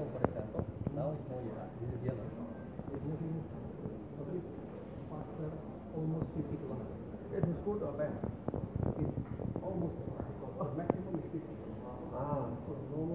for example, now it's more yellow. It's moving a bit faster, almost 50 kilometers. It is good or bad? It's almost, maximum is 50. Ah, so no